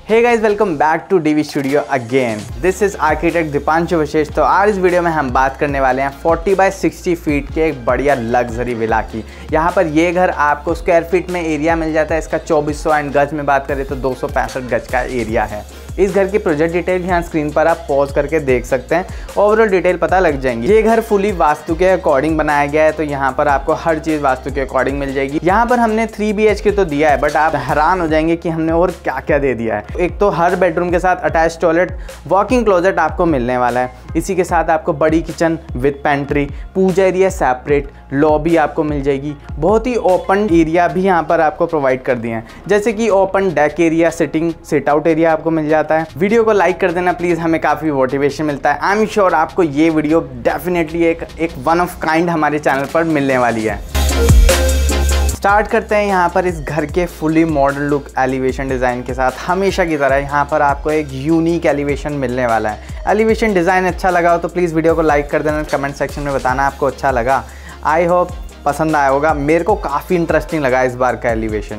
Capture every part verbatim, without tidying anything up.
Hey guys, welcome back to DV studio again. This is architect Deepanshu Vishesh. तो आज इस video में हम बात करने वाले हैं चालीस बाय साठ फीट के एक बढ़िया लग्जरी विला की। यहाँ पर ये घर आपको स्क्वायर फीट में एरिया मिल जाता है इसका चौबीस सौ एंड गज में बात करें तो दो सौ पैंसठ गज का एरिया है। इस घर की प्रोजेक्ट डिटेल यहाँ स्क्रीन पर आप पॉज करके देख सकते हैं, ओवरऑल डिटेल पता लग जाएंगी। ये घर फुली वास्तु के अकॉर्डिंग बनाया गया है, तो यहाँ पर आपको हर चीज़ वास्तु के अकॉर्डिंग मिल जाएगी। यहाँ पर हमने थ्री बी एच के तो दिया है, बट आप हैरान हो जाएंगे कि हमने और क्या क्या दे दिया है। एक तो हर बेडरूम के साथ अटैच टॉयलेट, वॉकिंग क्लोजेट आपको मिलने वाला है। इसी के साथ आपको बड़ी kitchen with pantry, puja area separate, lobby आपको मिल जाएगी। बहुत ही ओपन एरिया भी यहाँ पर आपको प्रोवाइड कर दिए हैं, जैसे कि open deck area, sitting sit out area आपको मिल जाता है। वीडियो को लाइक कर देना प्लीज़, हमें काफ़ी मोटिवेशन मिलता है। आई एम श्योर आपको ये वीडियो डेफिनेटली एक एक वन ऑफ काइंड हमारे चैनल पर मिलने वाली है। स्टार्ट करते हैं यहाँ पर इस घर के fully modern look elevation design के साथ। हमेशा की तरह यहाँ पर आपको एक यूनिक एलिवेशन मिलने वाला है। एलिवेशन डिज़ाइन अच्छा लगा हो तो प्लीज़ वीडियो को लाइक कर देना, कमेंट सेक्शन में बताना आपको अच्छा लगा। आई होप पसंद आया होगा। मेरे को काफ़ी इंटरेस्टिंग लगा इस बार का एलिवेशन।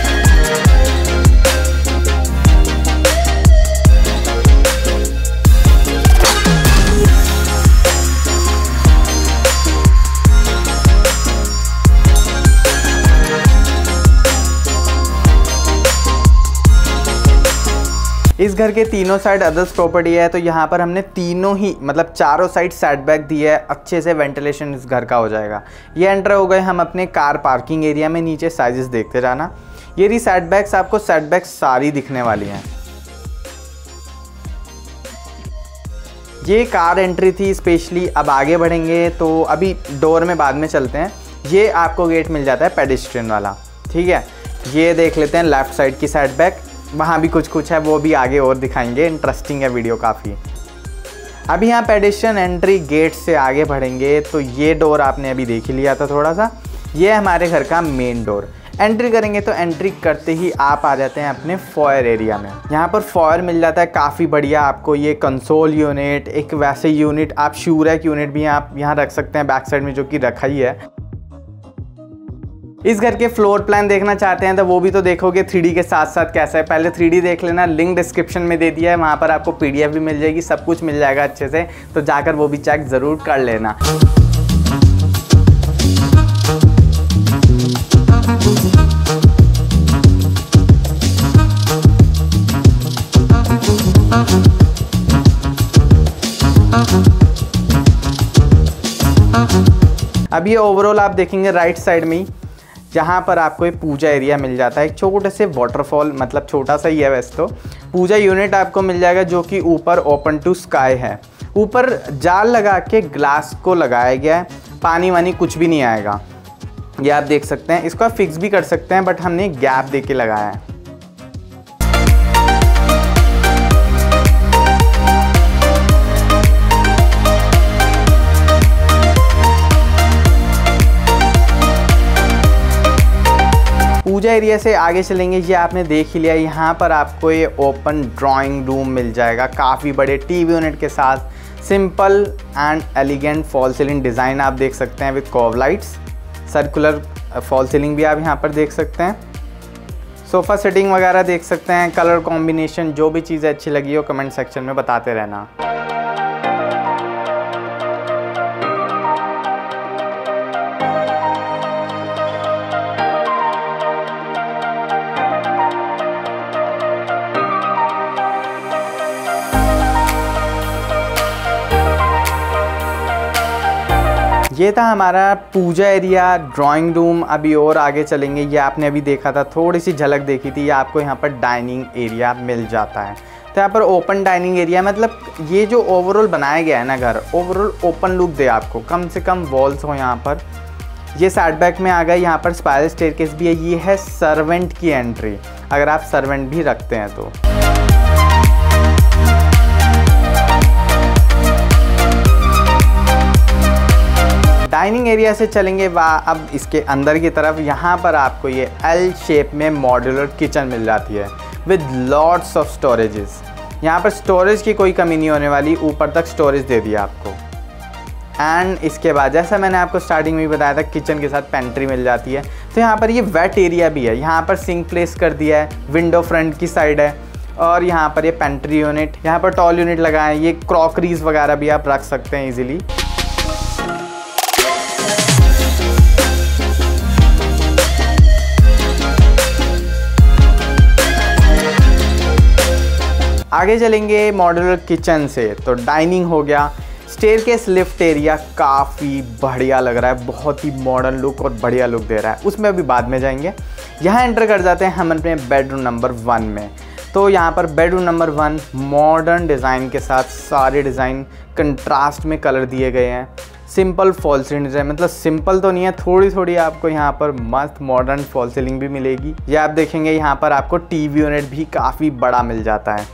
इस घर के तीनों साइड अदर्स प्रॉपर्टी है, तो यहाँ पर हमने तीनों ही मतलब चारों साइड सेटबैक दिया है। अच्छे से वेंटिलेशन इस घर का हो जाएगा। ये एंटर हो गए हम अपने कार पार्किंग एरिया में। नीचे साइजेस देखते जाना। ये रही सेटबैक्स, आपको सेटबैक्स सारी दिखने वाली हैं। ये कार एंट्री थी स्पेशली। अब आगे बढ़ेंगे तो अभी डोर में बाद में चलते हैं। ये आपको गेट मिल जाता है पेडेस्ट्रियन वाला, ठीक है। ये देख लेते हैं लेफ्ट साइड की सेटबैक, वहाँ भी कुछ कुछ है, वो भी आगे और दिखाएंगे। इंटरेस्टिंग है वीडियो काफ़ी। अभी यहाँ पेडेस्ट्रियन एंट्री गेट से आगे बढ़ेंगे तो ये डोर आपने अभी देख ही लिया था थोड़ा सा। ये हमारे घर का मेन डोर। एंट्री करेंगे तो एंट्री करते ही आप आ जाते हैं अपने फॉयर एरिया में। यहाँ पर फॉयर मिल जाता है काफ़ी बढ़िया आपको। ये कंसोल यूनिट, एक वैसे यूनिट, आप श्यूरैक यूनिट भी आप यहाँ रख सकते हैं बैक साइड में, जो कि रखा ही है। इस घर के फ्लोर प्लान देखना चाहते हैं तो वो भी तो देखोगे थ्री डी के साथ साथ कैसा है। पहले थ्री डी देख लेना, लिंक डिस्क्रिप्शन में दे दिया है, वहाँ पर आपको पी डी एफ भी मिल जाएगी, सब कुछ मिल जाएगा अच्छे से, तो जाकर वो भी चेक ज़रूर कर लेना। अब ये ओवरऑल आप देखेंगे राइट साइड में ही, जहाँ पर आपको एक पूजा एरिया मिल जाता है। एक छोटे से वाटरफॉल, मतलब छोटा सा ही है वैसे तो। पूजा यूनिट आपको मिल जाएगा जो कि ऊपर ओपन टू स्काई है। ऊपर जाल लगा के ग्लास को लगाया गया है, पानी वानी कुछ भी नहीं आएगा। ये आप देख सकते हैं। इसको आप फिक्स भी कर सकते हैं, बट हमने गैप दे के लगाया है। पूजा एरिया से आगे चलेंगे। ये आपने देख ही लिया, यहाँ पर आपको ये ओपन ड्राइंग रूम मिल जाएगा काफ़ी बड़े टीवी यूनिट के साथ। Simple and elegant fall ceiling design आप देख सकते हैं with curve lights. Circular fall ceiling भी आप यहाँ पर देख सकते हैं। सोफ़ा सेटिंग वगैरह देख सकते हैं। कलर कॉम्बिनेशन, जो भी चीज़ें अच्छी लगी हो कमेंट सेक्शन में बताते रहना। ये था हमारा पूजा एरिया, ड्राइंग रूम। अभी और आगे चलेंगे। ये आपने अभी देखा था, थोड़ी सी झलक देखी थी। ये आपको यहाँ पर डाइनिंग एरिया मिल जाता है। तो यहाँ पर ओपन डाइनिंग एरिया, मतलब ये जो ओवरऑल बनाया गया है ना घर, ओवरऑल ओपन लुक दे आपको। कम से कम वॉल्स हो यहाँ पर। ये सेटबैक में आ गए। यहाँ पर स्पाइरल स्टेयरकेस भी है। ये है सर्वेंट की एंट्री, अगर आप सर्वेंट भी रखते हैं तो। डाइनिंग एरिया से चलेंगे वाह अब इसके अंदर की तरफ। यहाँ पर आपको ये एल शेप में मॉड्यूलर किचन मिल जाती है विद लॉट्स ऑफ स्टोरेजेस। यहाँ पर स्टोरेज की कोई कमी नहीं होने वाली, ऊपर तक स्टोरेज दे दिया आपको। एंड इसके बाद जैसा मैंने आपको स्टार्टिंग में भी बताया था, किचन के साथ पेंट्री मिल जाती है। तो यहाँ पर ये वेट एरिया भी है, यहाँ पर सिंक प्लेस कर दिया है, विंडो फ्रंट की साइड है। और यहाँ पर ये पेंट्री यूनिट, यहाँ पर टॉल यूनिट लगाएं। ये क्रॉकरीज वगैरह भी आप रख सकते हैं इजीली। आगे चलेंगे मॉड्यूलर किचन से, तो डाइनिंग हो गया। स्टेयरकेस लिफ्ट एरिया काफ़ी बढ़िया लग रहा है, बहुत ही मॉडर्न लुक और बढ़िया लुक दे रहा है, उसमें अभी बाद में जाएंगे। यहाँ एंटर कर जाते हैं हम अपने बेडरूम नंबर वन में। तो यहाँ पर bedroom number one modern design के साथ, सारे डिज़ाइन कंट्रास्ट में कलर दिए गए हैं। सिंपल फॉल सीलिंग डिज़ाइन, मतलब सिंपल तो नहीं है, थोड़ी थोड़ी आपको यहाँ पर मस्त मॉडर्न फॉल सीलिंग भी मिलेगी। ये आप देखेंगे यहाँ पर आपको टीवी यूनिट भी काफ़ी बड़ा मिल जाता है।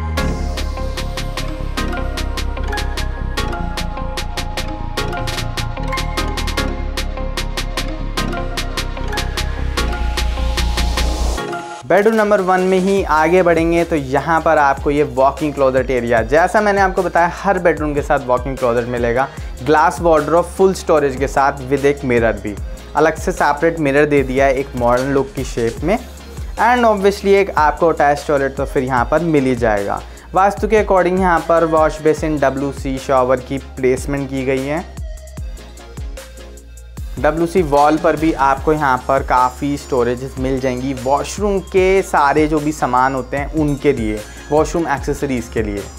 बेडरूम नंबर वन में ही आगे बढ़ेंगे तो यहाँ पर आपको ये वॉकिंग क्लोजेट एरिया, जैसा मैंने आपको बताया हर बेडरूम के साथ वॉकिंग क्लोजेट मिलेगा। ग्लास वार्डरोब फुल स्टोरेज के साथ विद एक मिरर भी, अलग से सेपरेट मिरर दे दिया है एक मॉडर्न लुक की शेप में। एंड ऑब्वियसली एक आपको अटैच टॉयलेट तो फिर यहाँ पर मिल ही जाएगा। वास्तु के अकॉर्डिंग यहाँ पर wash basin, W C shower की प्लेसमेंट की गई है। डब्ल्यू सी वॉल पर भी आपको यहाँ पर काफ़ी स्टोरेजेस मिल जाएंगी वॉशरूम के सारे जो भी सामान होते हैं उनके लिए, वॉशरूम एक्सेसरीज़ के लिए।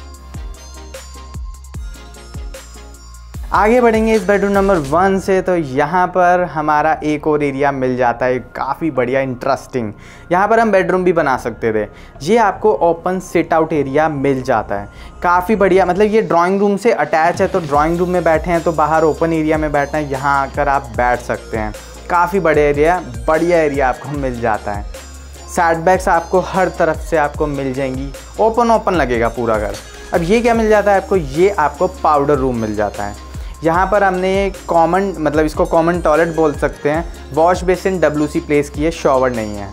आगे बढ़ेंगे इस बेडरूम नंबर वन से, तो यहाँ पर हमारा एक और एरिया मिल जाता है काफ़ी बढ़िया इंटरेस्टिंग। यहाँ पर हम बेडरूम भी बना सकते थे। ये आपको ओपन सिट आउट एरिया मिल जाता है, काफ़ी बढ़िया। मतलब ये ड्राइंग रूम से अटैच है, तो ड्राइंग रूम में बैठे हैं तो बाहर ओपन एरिया में बैठना है, यहाँ आकर आप बैठ सकते हैं। काफ़ी बड़े एरिया, बढ़िया एरिया आपको मिल जाता है। सेट बैक्स आपको हर तरफ से आपको मिल जाएंगी, ओपन ओपन लगेगा पूरा घर। अब ये क्या मिल जाता है आपको, ये आपको पाउडर रूम मिल जाता है। यहाँ पर हमने कॉमन, मतलब इसको कॉमन टॉयलेट बोल सकते हैं। Wash basin W C place की है, शॉवर नहीं है।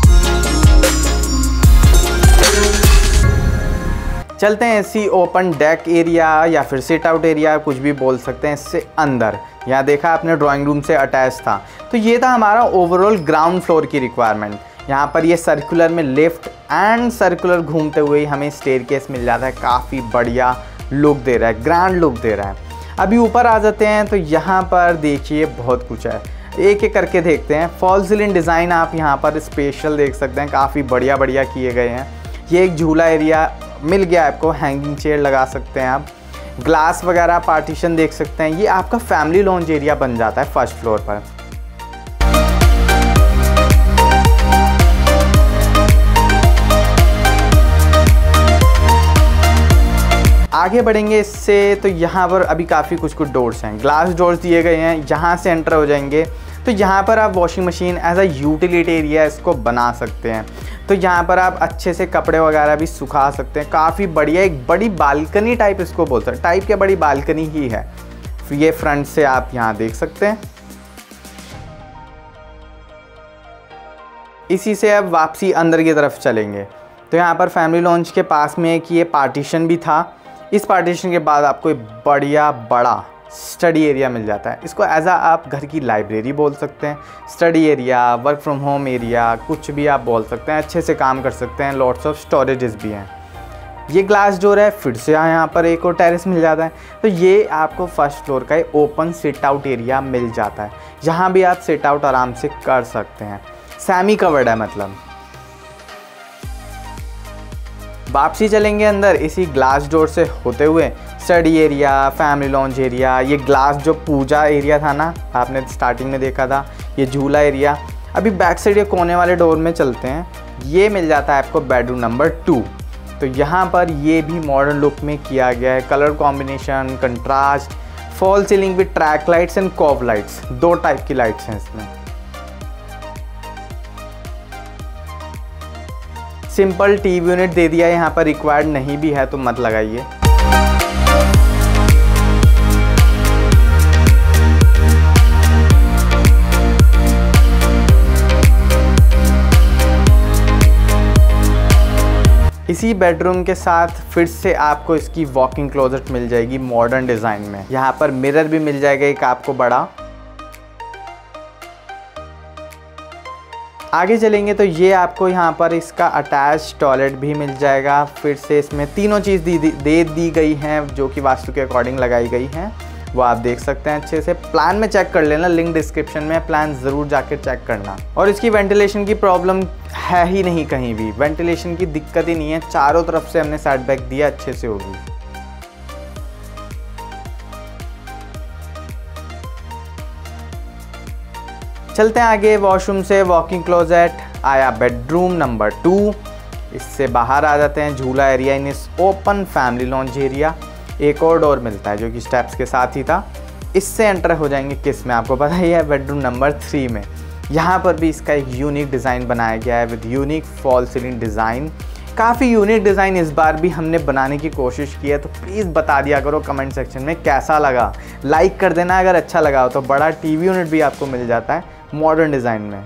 चलते हैं इसी ओपन डेक एरिया या फिर सिट आउट एरिया, कुछ भी बोल सकते हैं, इससे अंदर। यहाँ देखा आपने ड्राइंग रूम से अटैच था, तो ये था हमारा ओवरऑल ग्राउंड फ्लोर की रिक्वायरमेंट। यहाँ पर ये सर्कुलर में लिफ्ट एंड सर्कुलर घूमते हुए हमें स्टेयरकेस मिल जाता है, काफ़ी बढ़िया लुक दे रहा है, ग्रैंड लुक दे रहा है। अभी ऊपर आ जाते हैं तो यहाँ पर देखिए बहुत कुछ है, एक एक करके देखते हैं। फॉल सीलिंग डिज़ाइन आप यहाँ पर स्पेशल देख सकते हैं, काफ़ी बढ़िया बढ़िया किए गए हैं। ये एक झूला एरिया मिल गया आपको, हैंगिंग चेयर लगा सकते हैं आप। ग्लास वगैरह पार्टीशन देख सकते हैं। ये आपका फैमिली लॉन्ज एरिया बन जाता है फर्स्ट फ्लोर पर। आगे बढ़ेंगे इससे, तो यहाँ पर अभी काफ़ी कुछ कुछ डोर्स हैं, ग्लास डोर्स दिए गए हैं। यहाँ से एंटर हो जाएंगे तो यहाँ पर आप washing machine as a utility area इसको बना सकते हैं। तो यहाँ पर आप अच्छे से कपड़े वगैरह भी सुखा सकते हैं, काफ़ी बढ़िया। एक बड़ी बालकनी टाइप इसको बोलते हैं, टाइप क्या बड़ी बालकनी ही है। ये फ्रंट से आप यहाँ देख सकते हैं। इसी से अब वापसी अंदर की तरफ चलेंगे तो यहाँ पर फैमिली लॉन्च के पास में एक ये पार्टीशन भी था। इस पार्टीशन के बाद आपको एक बढ़िया बड़ा स्टडी एरिया मिल जाता है। इसको एज आ आप घर की लाइब्रेरी बोल सकते हैं, study area, work from home area, कुछ भी आप बोल सकते हैं। अच्छे से काम कर सकते हैं, लॉट्स ऑफ स्टोरेजेस भी हैं। ये ग्लास डोर है, फिर से यहाँ पर एक और टेरेस मिल जाता है। तो ये आपको फर्स्ट फ्लोर का एक ओपन सिट आउट एरिया मिल जाता है, जहाँ भी आप सिट आउट आराम से कर सकते हैं। सेमी कवर्ड है मतलब। वापसी चलेंगे अंदर इसी ग्लास डोर से होते हुए, study area, family lounge area, ये ग्लास जो पूजा एरिया था ना आपने स्टार्टिंग में देखा था, ये झूला एरिया। अभी बैक साइड ये कोने वाले डोर में चलते हैं। ये मिल जाता है आपको बेडरूम नंबर टू। तो यहाँ पर ये भी मॉडर्न लुक में किया गया है, colour combination, contrast, fall ceiling with track lights and COB lights, दो टाइप की लाइट्स हैं इसमें। सिंपल टीवी यूनिट दे दिया, यहाँ पर रिक्वायर्ड नहीं भी है तो मत लगाइए। इसी बेडरूम के साथ फिर से आपको इसकी वॉकिंग क्लोजेट मिल जाएगी मॉडर्न डिज़ाइन में। यहाँ पर मिरर भी मिल जाएगा एक आपको बड़ा। आगे चलेंगे तो ये आपको यहाँ पर इसका अटैच टॉयलेट भी मिल जाएगा। फिर से इसमें तीनों चीज़ दी, दी दे दी गई हैं जो कि वास्तु के अकॉर्डिंग लगाई गई हैं, वो आप देख सकते हैं अच्छे से। प्लान में चेक कर लेना, लिंक डिस्क्रिप्शन में, प्लान ज़रूर जाकर चेक करना। और इसकी वेंटिलेशन की प्रॉब्लम है ही नहीं, कहीं भी वेंटिलेशन की दिक्कत ही नहीं है। चारों तरफ से हमने साइड बैक दिया, अच्छे से होगी। चलते हैं आगे। वॉशरूम से वॉकिंग क्लोजेट आया बेडरूम नंबर टू। इससे बाहर आ जाते हैं झूला एरिया इन इस ओपन फैमिली लॉन्ज एरिया। एक और डोर मिलता है जो कि स्टेप्स के साथ ही था। इससे एंटर हो जाएंगे किस में, आपको पता ही है, बेडरूम नंबर थ्री में। यहाँ पर भी इसका एक यूनिक डिज़ाइन बनाया गया है with unique fall ceiling design. काफ़ी यूनिक डिज़ाइन इस बार भी हमने बनाने की कोशिश की है, तो प्लीज़ बता दिया करो कमेंट सेक्शन में कैसा लगा। लाइक कर देना अगर अच्छा लगा हो। तो बड़ा टीवी यूनिट भी आपको मिल जाता है मॉडर्न डिज़ाइन में।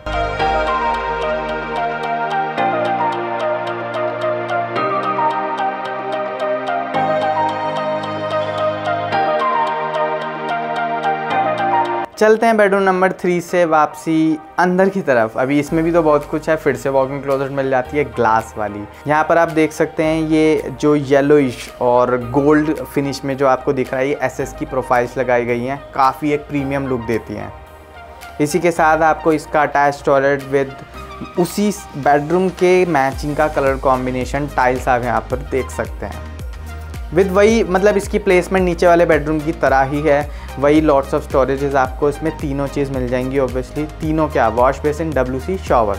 चलते हैं बेडरूम नंबर थ्री से वापसी अंदर की तरफ। अभी इसमें भी तो बहुत कुछ है। फिर से वॉकिंग क्लोजेट मिल जाती है ग्लास वाली। यहाँ पर आप देख सकते हैं ये जो येलोइश और गोल्ड फिनिश में जो आपको दिख रहा है, ये एसएस की प्रोफाइल्स लगाई गई हैं, काफ़ी एक प्रीमियम लुक देती हैं। इसी के साथ आपको इसका अटैच टॉयलेट विद उसी बेडरूम के मैचिंग का कलर कॉम्बिनेशन टाइल्स आप यहाँ पर देख सकते हैं। विद वही मतलब इसकी प्लेसमेंट नीचे वाले बेडरूम की तरह ही है। वही लॉट्स ऑफ स्टोरेजेस आपको इसमें तीनों चीज़ मिल जाएंगी। ऑब्वियसली तीनों क्या, wash basin, WC, shower.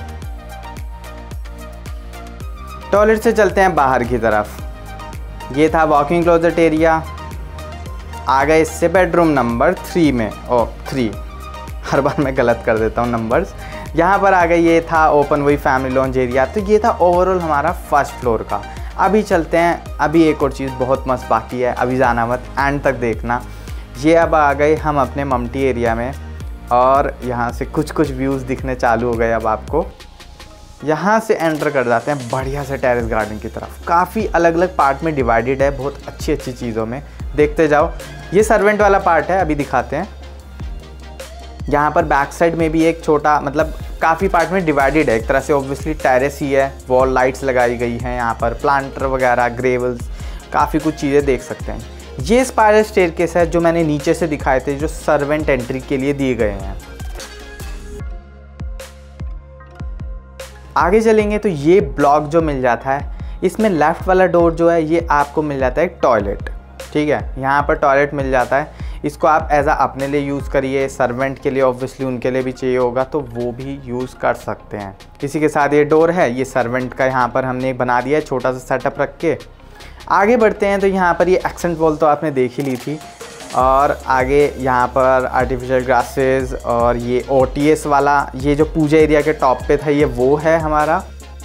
Toilet से चलते हैं बाहर की तरफ। ये था वॉकिंग क्लोजेट एरिया। आ गए इससे बेडरूम नंबर थ्री में। ओ थ्री हर बार मैं गलत कर देता हूँ नंबर्स। यहाँ पर आ गए, ये था ओपन वही फैमिली लॉन्ज एरिया। तो ये था ओवरऑल हमारा फर्स्ट फ्लोर का। अभी चलते हैं, अभी एक और चीज़ बहुत मस्त बाकी है, अभी जाना मत, एंड तक देखना। ये अब आ गए हम अपने ममटी एरिया में, और यहाँ से कुछ कुछ व्यूज़ दिखने चालू हो गए अब आपको। यहाँ से एंटर कर जाते हैं बढ़िया से टेरेस गार्डन की तरफ। काफ़ी अलग अलग पार्ट में डिवाइडेड है, बहुत अच्छी अच्छी चीज़ों में, देखते जाओ। ये सर्वेंट वाला पार्ट है, अभी दिखाते हैं। यहाँ पर बैक साइड में भी एक छोटा मतलब काफ़ी पार्ट में डिवाइडेड है एक तरह से। ऑब्वियसली टेरेस ही है, वॉल लाइट्स लगाई गई हैं यहाँ पर, प्लांटर वगैरह, ग्रेवल्स, काफ़ी कुछ चीज़ें देख सकते हैं। ये स्पाइरल स्टेयरकेस है जो मैंने नीचे से दिखाए थे, जो सर्वेंट एंट्री के लिए दिए गए हैं। आगे चलेंगे तो ये ब्लॉक जो मिल जाता है, इसमें लेफ़्ट वाला डोर जो है ये आपको मिल जाता है एक टॉयलेट। ठीक है, यहाँ पर टॉयलेट मिल जाता है। इसको आप एज आ अपने लिए यूज़ करिए, सर्वेंट के लिए ऑब्वियसली उनके लिए भी चाहिए होगा तो वो भी यूज़ कर सकते हैं। इसी के साथ ये डोर है, ये सर्वेंट का यहाँ पर हमने बना दिया है छोटा सा सेटअप रख के। आगे बढ़ते हैं तो यहाँ पर ये एक्सेंट वॉल तो आपने देख ही ली थी, और आगे यहाँ पर आर्टिफिशियल ग्रासेस, और ये ओ टी एस वाला ये जो पूजा एरिया के टॉप पे था ये वो है हमारा।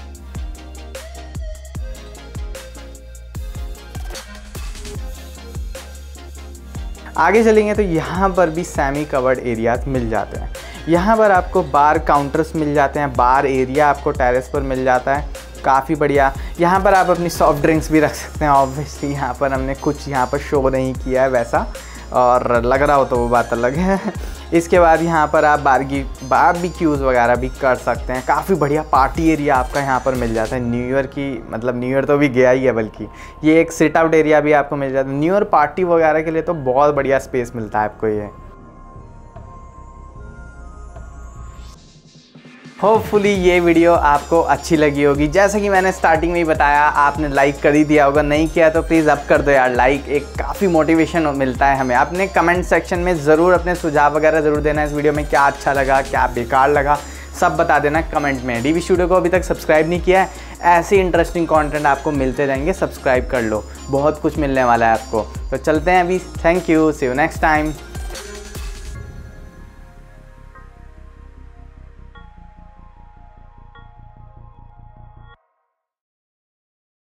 आगे चलेंगे तो यहाँ पर भी सेमी कवर्ड एरियाज मिल जाते हैं। यहाँ पर आपको बार काउंटर्स मिल जाते हैं, बार एरिया आपको टेरेस पर मिल जाता है, काफ़ी बढ़िया। यहाँ पर आप अपनी सॉफ्ट ड्रिंक्स भी रख सकते हैं। ऑब्वियसली यहाँ पर हमने कुछ यहाँ पर शो नहीं किया है वैसा, और लग रहा हो तो वो बात अलग है। इसके बाद यहाँ पर आप बारगी बारबेक्यूज़ वगैरह भी कर सकते हैं। काफ़ी बढ़िया पार्टी एरिया आपका यहाँ पर मिल जाता है। न्यू ईयर की मतलब न्यू ईयर तो भी गया ही है, बल्कि ये एक सिट आउट एरिया भी आपको मिल जाता है। न्यू ईयर पार्टी वगैरह के लिए तो बहुत बढ़िया स्पेस मिलता है आपको ये। होपफुली ये वीडियो आपको अच्छी लगी होगी। जैसे कि मैंने स्टार्टिंग में ही बताया, आपने लाइक कर ही दिया होगा, नहीं किया तो प्लीज़ अब कर दो यार लाइक। एक काफ़ी मोटिवेशन मिलता है हमें। अपने कमेंट सेक्शन में ज़रूर अपने सुझाव वगैरह ज़रूर देना, इस वीडियो में क्या अच्छा लगा, क्या बेकार लगा, सब बता देना कमेंट में। डीवी स्टूडियो को अभी तक सब्सक्राइब नहीं किया है, ऐसे इंटरेस्टिंग कंटेंट आपको मिलते रहेंगे, सब्सक्राइब कर लो, बहुत कुछ मिलने वाला है आपको। तो चलते हैं अभी, thank you, see you next time.